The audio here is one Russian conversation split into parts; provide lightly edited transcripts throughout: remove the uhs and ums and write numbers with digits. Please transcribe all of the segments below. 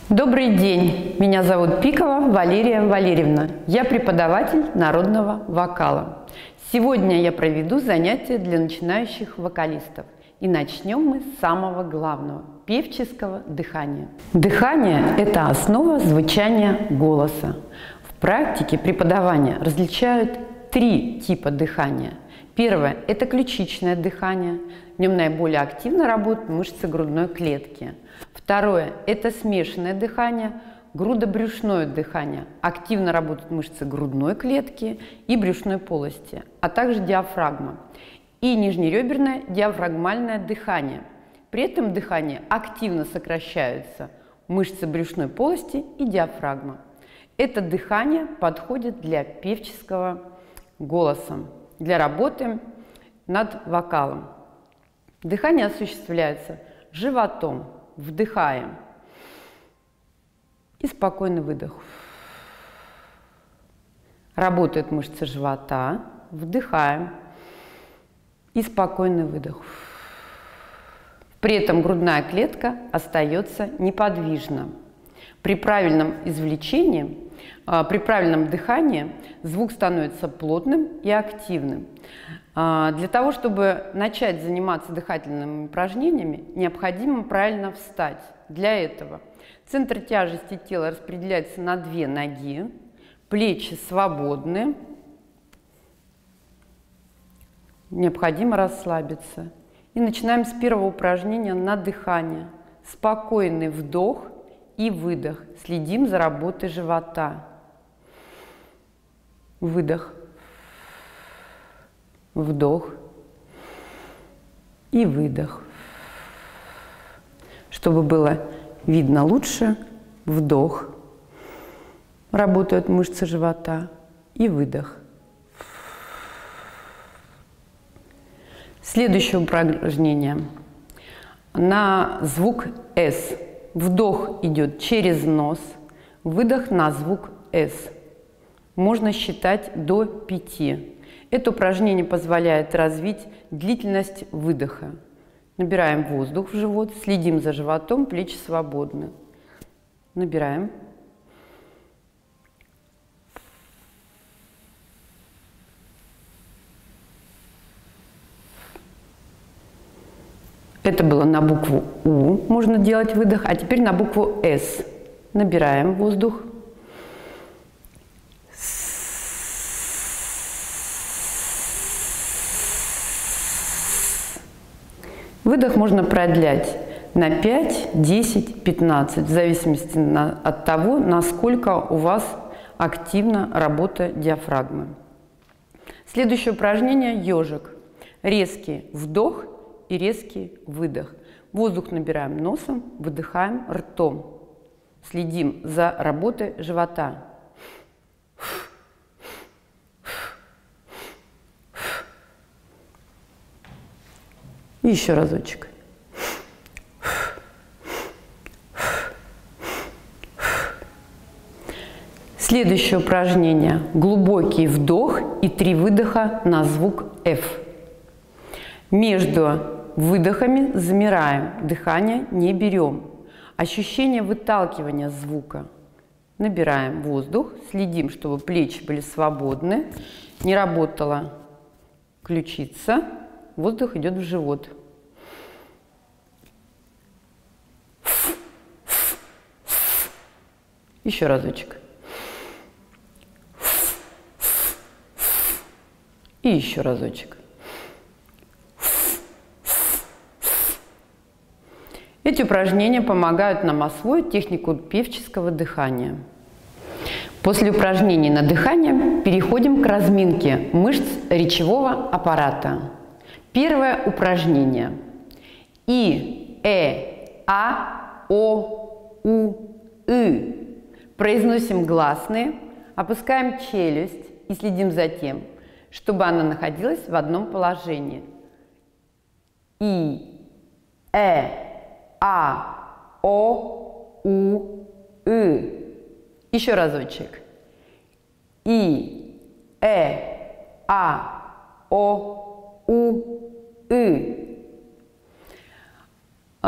Добрый день! Меня зовут Пикова Валерия Валерьевна. Я преподаватель народного вокала. Сегодня я проведу занятия для начинающих вокалистов. И начнем мы с самого главного – певческого дыхания. Дыхание – это основа звучания голоса. В практике преподавания различают три типа дыхания. Первое – это ключичное дыхание. В нем наиболее активно работают мышцы грудной клетки. Второе – это смешанное дыхание, грудобрюшное дыхание. Активно работают мышцы грудной клетки и брюшной полости, а также диафрагма. И нижнереберное диафрагмальное дыхание. При этом дыхание активно сокращаются мышцы брюшной полости и диафрагма. Это дыхание подходит для певческого голоса, для работы над вокалом. Дыхание осуществляется животом. Вдыхаем и спокойный выдох. Работают мышцы живота. Вдыхаем и спокойный выдох. При этом грудная клетка остается неподвижна. При правильном извлечении, при правильном дыхании звук становится плотным и активным. Для того, чтобы начать заниматься дыхательными упражнениями, необходимо правильно встать. Для этого центр тяжести тела распределяется на две ноги, плечи свободны, необходимо расслабиться. И начинаем с первого упражнения на дыхание. Спокойный вдох и выдох. Следим за работой живота. Выдох. Вдох и выдох. Чтобы было видно лучше, вдох. Работают мышцы живота и выдох. Следующее упражнение. На звук «С». Вдох идет через нос, выдох на звук «С». Можно считать до 5. Это упражнение позволяет развить длительность выдоха. Набираем воздух в живот, следим за животом, плечи свободны. Набираем. Это было на букву У, можно делать выдох, а теперь на букву С. Набираем воздух. Выдох можно продлять на 5, 10, 15, в зависимости от того, насколько у вас активна работа диафрагмы. Следующее упражнение – ежик. Резкий вдох и резкий выдох. Воздух набираем носом, выдыхаем ртом. Следим за работой живота. И еще разочек. Следующее упражнение. Глубокий вдох и 3 выдоха на звук F. Между выдохами замираем, дыхание не берем. Ощущение выталкивания звука. Набираем воздух, следим, чтобы плечи были свободны, не работала ключица, воздух идет в живот. Еще разочек. И еще разочек. Эти упражнения помогают нам освоить технику певческого дыхания. После упражнений на дыхание переходим к разминке мышц речевого аппарата. Первое упражнение. И, А, О, У, И. Произносим гласные, опускаем челюсть и следим за тем, чтобы она находилась в одном положении. И, А, О, У, И. Еще разочек. И, А, О, У, И.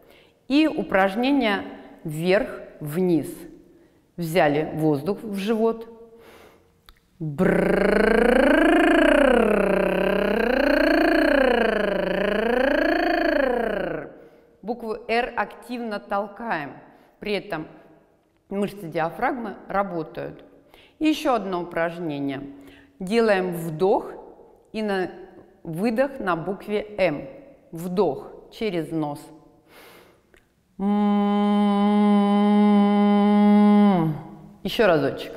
И упражнение вверх-вниз. Взяли воздух в живот. Букву «Р» активно толкаем. При этом мышцы диафрагмы работают. И еще одно упражнение. Делаем вдох и выдох на букве «М». Вдох через нос. Еще разочек.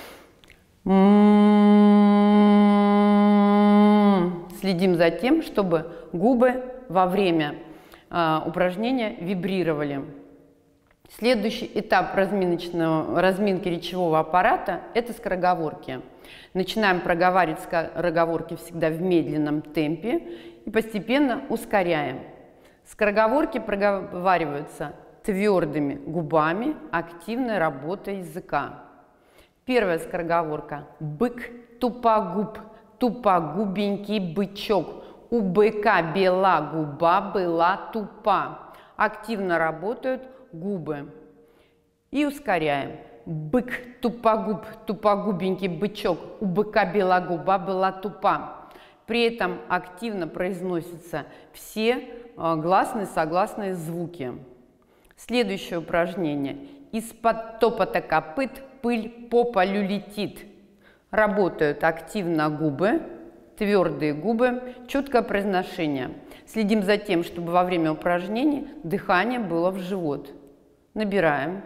Следим за тем, чтобы губы во время упражнения вибрировали. Следующий этап разминки речевого аппарата – это скороговорки. Начинаем проговаривать скороговорки всегда в медленном темпе и постепенно ускоряем. Скороговорки проговариваются твердыми губами, активной работой языка. Первая скороговорка. Бык, тупогуб, тупогубенький бычок. У быка бела губа была тупа. Активно работают губы. И ускоряем. Бык, тупогуб, тупогубенький бычок. У быка бела губа была тупа. При этом активно произносятся все гласные, согласные звуки. Следующее упражнение. Из-под топота копыт пыль по полю летит. Работают активно губы, твердые губы, четкое произношение. Следим за тем, чтобы во время упражнений дыхание было в живот. Набираем.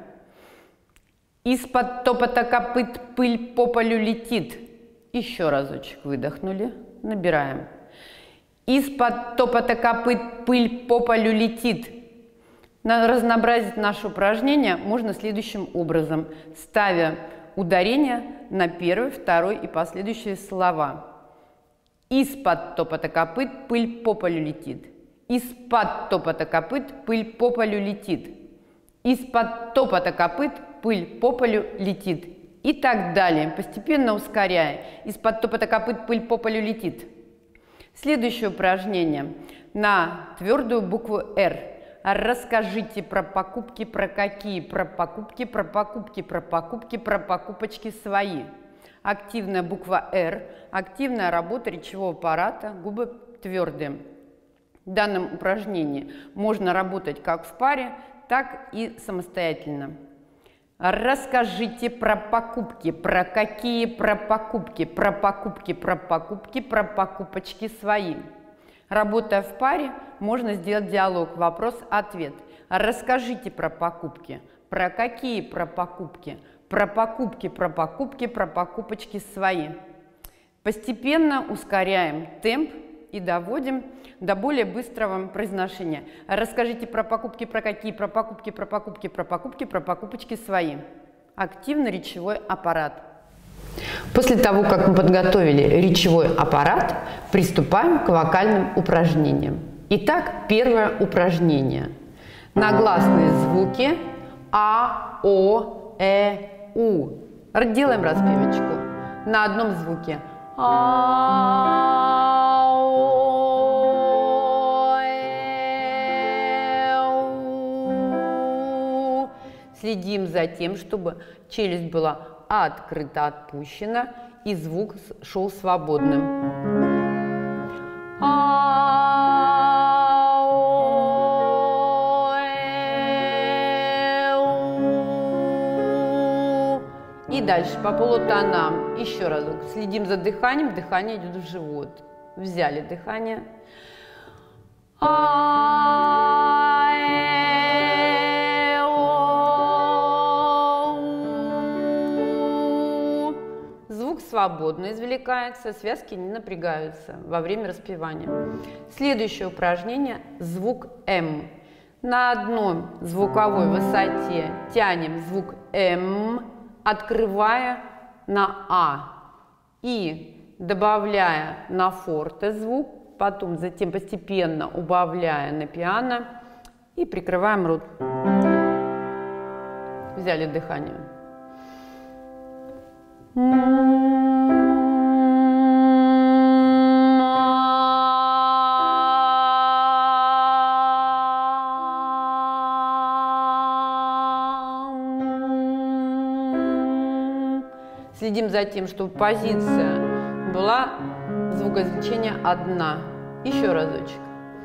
Из-под топота копыт пыль по полю летит. Еще разочек выдохнули. Набираем. Из-под топота копыт пыль по полю летит. Разнообразить наше упражнение можно следующим образом, ставя ударение на первый, второй и последующие слова. Из-под топота копыт пыль по полю летит. Из-под топота копыт пыль по полю летит. Из-под топота копыт пыль по полю летит. И так далее, постепенно ускоряя. Из-под топота копыт пыль по полю летит. Следующее упражнение на твердую букву «Р». Расскажите про покупки, про какие, про покупки, про покупки, про покупки, про покупочки свои. Активная буква «Р», активная работа речевого аппарата, губы твердые. В данном упражнении можно работать как в паре, так и самостоятельно. Расскажите про покупки, про какие, про покупки, про покупки, про покупки, про покупочки свои. Работая в паре, можно сделать диалог вопрос-ответ. Расскажите про покупки. Про какие про покупки? Про покупки, про покупки, про покупочки свои. Постепенно ускоряем темп и доводим до более быстрого произношения. Расскажите про покупки, про какие, про покупки, про покупки, про покупки, про покупочки свои. Активный речевой аппарат. После того, как мы подготовили речевой аппарат, приступаем к вокальным упражнениям. Итак, первое упражнение. На гласные звуки А, О, У. Делаем распевочку. На одном звуке А, О, У. Следим за тем, чтобы челюсть была открыто отпущена и звук шел свободным. И дальше по полутонам. Еще разок. Следим за дыханием. Дыхание идет в живот. Взяли дыхание. Звук свободно извлекается, связки не напрягаются во время распевания. Следующее упражнение – звук М. На одной звуковой высоте тянем звук М, открывая на А и добавляя на форте звук, потом затем постепенно убавляя на пиано и прикрываем рот. Взяли дыхание. Следим за тем, чтобы позиция была звукоизвлечения одна. Еще разочек.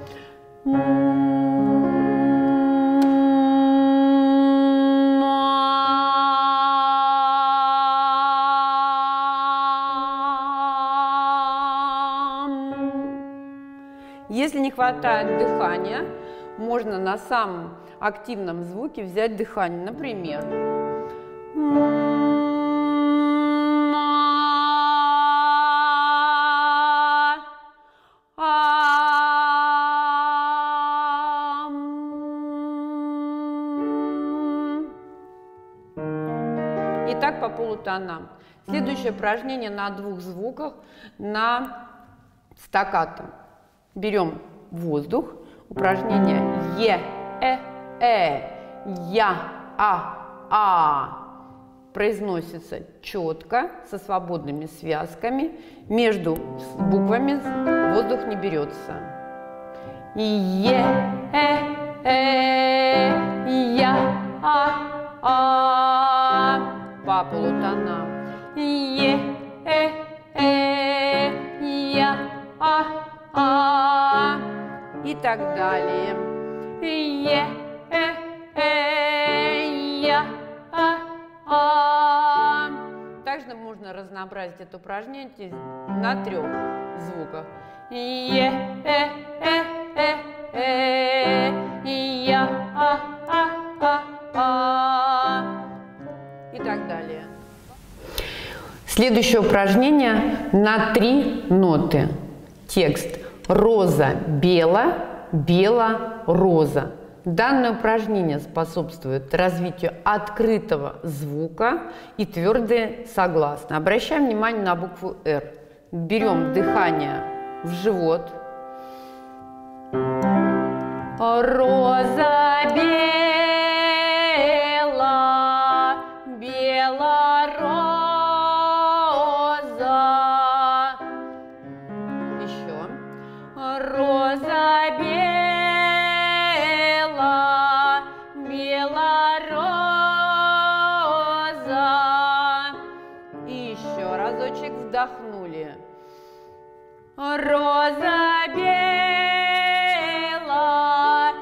Если не хватает дыхания, можно на самом активном звуке взять дыхание. Например, и так по полутонам. Следующее упражнение на двух звуках на стаккато. Берем воздух. Упражнение Я, А. Произносится четко, со свободными связками. Между буквами воздух не берется. Я, по полутонам. И так далее. Также можно разнообразить это упражнение на 3 звуках. И так далее. Следующее упражнение на 3 ноты. Текст: роза, бело, бело, роза. Данное упражнение способствует развитию открытого звука и твердые согласные. Обращаем внимание на букву «Р». Берем дыхание в живот. Роза, бело, бело, роза. Еще. Роза, бело, бело-роза. И еще разочек вдохнули. Роза, бело,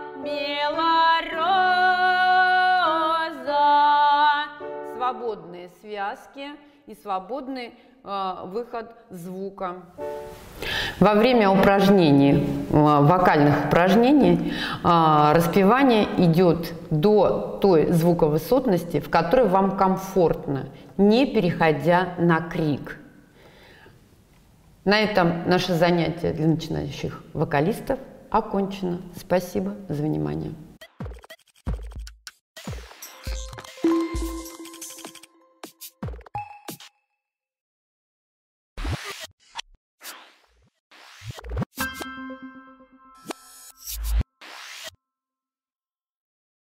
бело-роза. Свободные связки и свободный выход звука. Во время упражнений, вокальных упражнений, распевание идет до той звуковысотности, в которой вам комфортно, не переходя на крик. На этом наше занятие для начинающих вокалистов окончено. Спасибо за внимание.